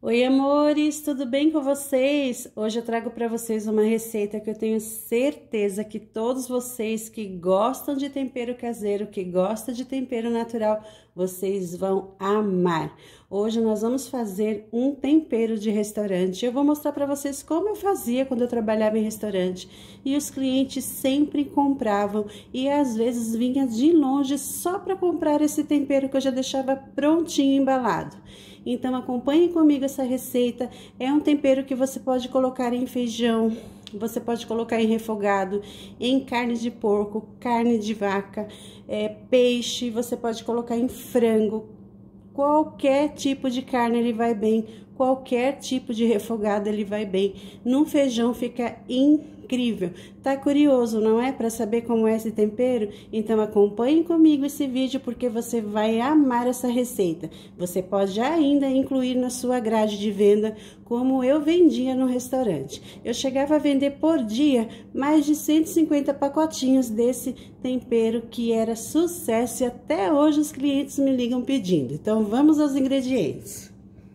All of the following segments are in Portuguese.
Oi, amores, tudo bem com vocês? Hoje eu trago para vocês uma receita que eu tenho certeza que todos vocês que gostam de tempero caseiro, que gostam de tempero natural, vocês vão amar. Hoje nós vamos fazer um tempero de restaurante. Eu vou mostrar para vocês como eu fazia quando eu trabalhava em restaurante. E os clientes sempre compravam e às vezes vinha de longe só para comprar esse tempero que eu já deixava prontinho, embalado. Então, acompanhe comigo essa receita. É um tempero que você pode colocar em feijão, você pode colocar em refogado, em carne de porco, carne de vaca, peixe, você pode colocar em frango. Qualquer tipo de carne ele vai bem, qualquer tipo de refogado ele vai bem. No feijão fica incrível. Tá curioso, não é? Para saber como é esse tempero? Então acompanhe comigo esse vídeo porque você vai amar essa receita. Você pode ainda incluir na sua grade de venda, como eu vendia no restaurante. Eu chegava a vender por dia mais de 150 pacotinhos desse tempero que era sucesso e até hoje os clientes me ligam pedindo. Então vamos aos ingredientes.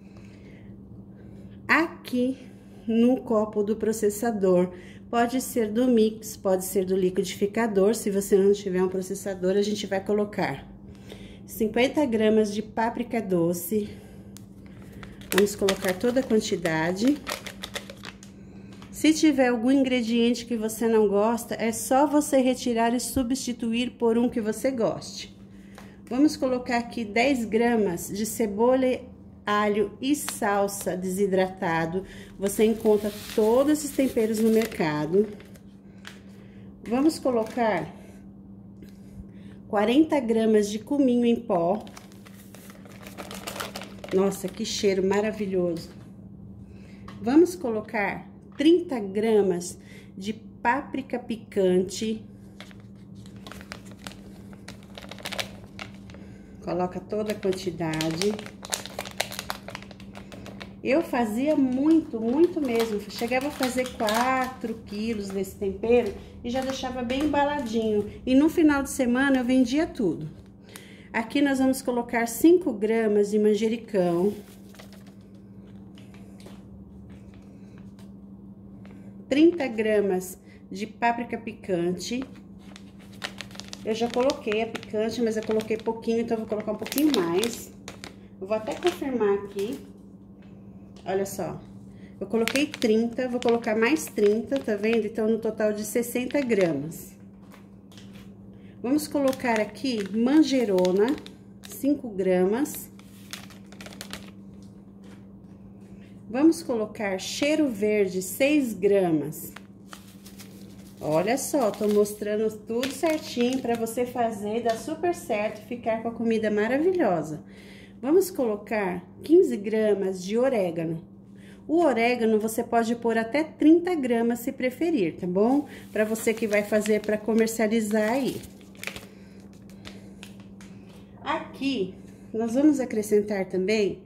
Aqui no copo do processador, pode ser do mix, pode ser do liquidificador. Se você não tiver um processador, a gente vai colocar 50 gramas de páprica doce. Vamos colocar toda a quantidade. Se tiver algum ingrediente que você não gosta, é só você retirar e substituir por um que você goste. Vamos colocar aqui 10 gramas de cebola, alho e salsa desidratado. Você encontra todos esses temperos no mercado. Vamos colocar 40 gramas de cominho em pó. Nossa, que cheiro maravilhoso. Vamos colocar 30 gramas de páprica picante. Coloca toda a quantidade. Eu fazia muito mesmo. Chegava a fazer 4 quilos desse tempero e já deixava bem embaladinho. E no final de semana eu vendia tudo. Aqui nós vamos colocar 5 gramas de manjericão. 30 gramas de páprica picante. Eu já coloquei a picante, mas eu coloquei pouquinho, então eu vou colocar um pouquinho mais. Eu vou até confirmar aqui. Olha só, eu coloquei 30, vou colocar mais 30, tá vendo? Então, no total de 60 gramas. Vamos colocar aqui manjerona, 5 gramas. Vamos colocar cheiro verde, 6 gramas. Olha só, tô mostrando tudo certinho pra você fazer, dá super certo, ficar com a comida maravilhosa. Vamos colocar 15 gramas de orégano. O orégano você pode pôr até 30 gramas se preferir, tá bom? Para você que vai fazer para comercializar aí. Aqui, nós vamos acrescentar também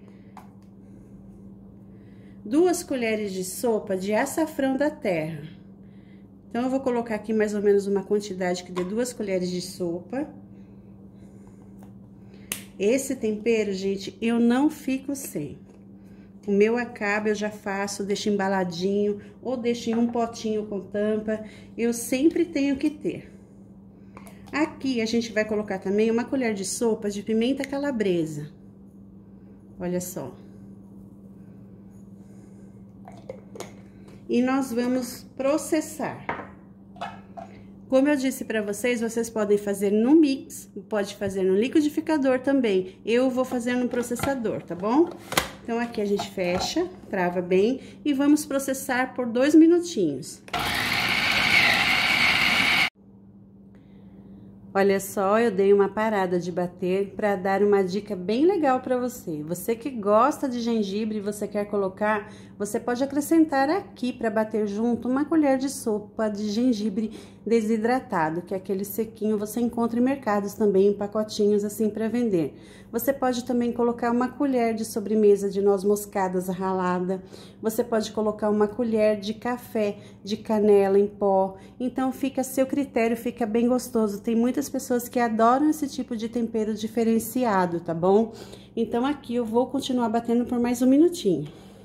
2 colheres de sopa de açafrão da terra. Então, eu vou colocar aqui mais ou menos uma quantidade que dê 2 colheres de sopa. Esse tempero, gente, eu não fico sem. O meu acaba, eu já faço, deixo embaladinho, ou deixo em um potinho com tampa. Eu sempre tenho que ter. Aqui, a gente vai colocar também uma colher de sopa de pimenta calabresa. Olha só. E nós vamos processar. Como eu disse pra vocês, vocês podem fazer no mix, pode fazer no liquidificador também. Eu vou fazer no processador, tá bom? Então, aqui a gente fecha, trava bem e vamos processar por 2 minutinhos. Olha só, eu dei uma parada de bater para dar uma dica bem legal para você. Você que gosta de gengibre e você quer colocar, você pode acrescentar aqui para bater junto uma colher de sopa de gengibre desidratado, que é aquele sequinho, você encontra em mercados também em pacotinhos assim para vender. Você pode também colocar uma colher de sobremesa de noz moscadas ralada. Você pode colocar uma colher de café de canela em pó. Então fica a seu critério, fica bem gostoso. Tem muitas pessoas que adoram esse tipo de tempero diferenciado, tá bom? Então aqui eu vou continuar batendo por mais um minutinho.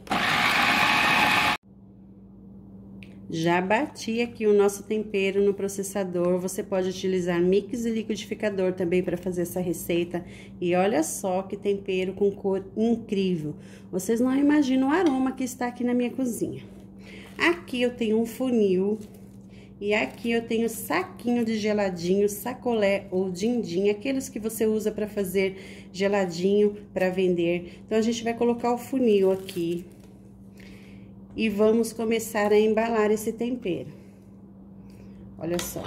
Já bati aqui o nosso tempero no processador. Você pode utilizar mix e liquidificador também para fazer essa receita. E olha só que tempero com cor incrível. Vocês não imaginam o aroma que está aqui na minha cozinha. Aqui eu tenho um funil. E aqui eu tenho saquinho de geladinho, sacolé ou din-din, aqueles que você usa para fazer geladinho para vender. Então, a gente vai colocar o funil aqui. E vamos começar a embalar esse tempero. Olha só.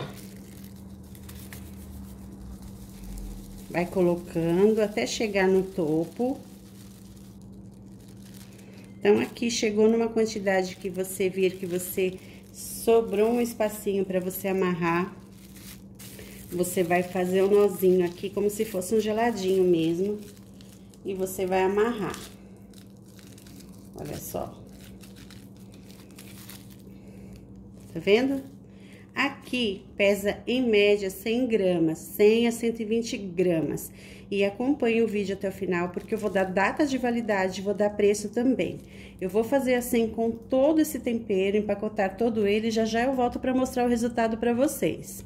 Vai colocando até chegar no topo. Então, aqui chegou numa quantidade que você vir que você sobrou um espacinho para você amarrar. Você vai fazer um nozinho aqui, como se fosse um geladinho mesmo. E você vai amarrar. Olha só. Tá vendo? Aqui pesa em média 100 gramas, 100 a 120 gramas. E acompanhe o vídeo até o final, porque eu vou dar data de validade, vou dar preço também. Eu vou fazer assim com todo esse tempero, empacotar todo ele, e já eu volto para mostrar o resultado para vocês.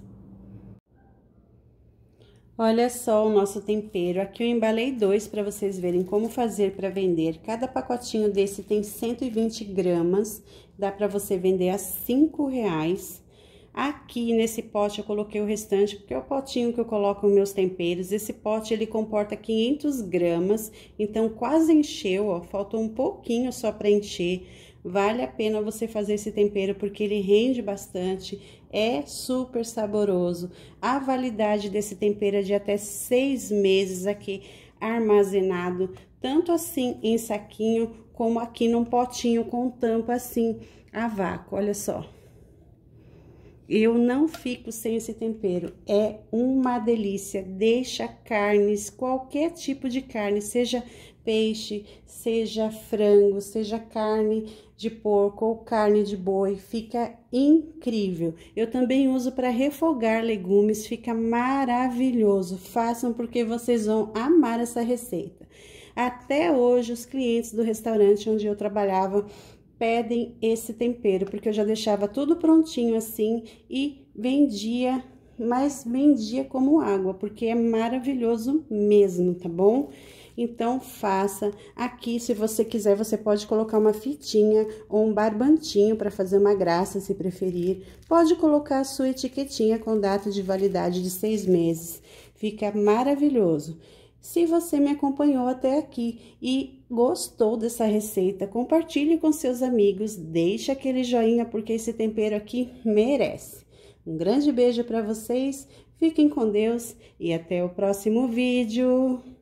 Olha só o nosso tempero, aqui eu embalei 2 para vocês verem como fazer para vender. Cada pacotinho desse tem 120 gramas, dá para você vender a R$5. Aqui nesse pote eu coloquei o restante, porque é o potinho que eu coloco os meus temperos. Esse pote ele comporta 500 gramas, então quase encheu, ó, faltou um pouquinho só para encher. Vale a pena você fazer esse tempero, porque ele rende bastante, é super saboroso. A validade desse tempero é de até 6 meses aqui armazenado, tanto assim em saquinho, como aqui num potinho com tampa assim a vácuo, olha só. Eu não fico sem esse tempero, é uma delícia, deixa carnes, qualquer tipo de carne, seja peixe, seja frango, seja carne de porco ou carne de boi, fica incrível. Eu também uso para refogar legumes, fica maravilhoso. Façam porque vocês vão amar essa receita. Até hoje, os clientes do restaurante onde eu trabalhava pedem esse tempero, porque eu já deixava tudo prontinho assim e vendia, mas vendia como água, porque é maravilhoso mesmo, tá bom? Então, faça. Aqui, se você quiser, você pode colocar uma fitinha ou um barbantinho para fazer uma graça, se preferir. Pode colocar a sua etiquetinha com data de validade de 6 meses. Fica maravilhoso. Se você me acompanhou até aqui e gostou dessa receita, compartilhe com seus amigos, deixe aquele joinha, porque esse tempero aqui merece. Um grande beijo para vocês, fiquem com Deus e até o próximo vídeo.